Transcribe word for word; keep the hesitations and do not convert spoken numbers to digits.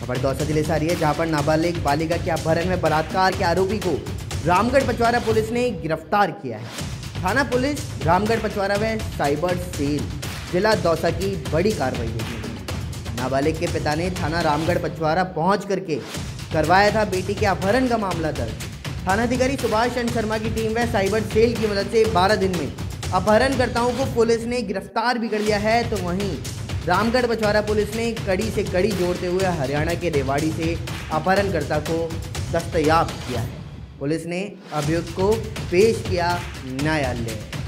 खबर दौसा जिले से आ रही है, जहां पर नाबालिग बालिका के अपहरण में बलात्कार के आरोपी को रामगढ़ पचवारा पुलिस ने गिरफ्तार किया है। थाना पुलिस रामगढ़ पचवारा में साइबर सेल जिला दौसा की बड़ी कार्रवाई हुई। नाबालिग के पिता ने थाना रामगढ़ पचवारा पहुंच करके करवाया था बेटी के अपहरण का मामला दर्ज। थानाधिकारी सुभाष चंद्र शर्मा की टीम व साइबर सेल की मदद से बारह दिन में अपहरणकर्ताओं को पुलिस ने गिरफ्तार भी कर लिया है। तो वहीं रामगढ़ पचवारा पुलिस ने कड़ी से कड़ी जोड़ते हुए हरियाणा के रेवाड़ी से अपहरणकर्ता को दस्तयाब किया है। पुलिस ने अभियुक्त को पेश किया न्यायालय।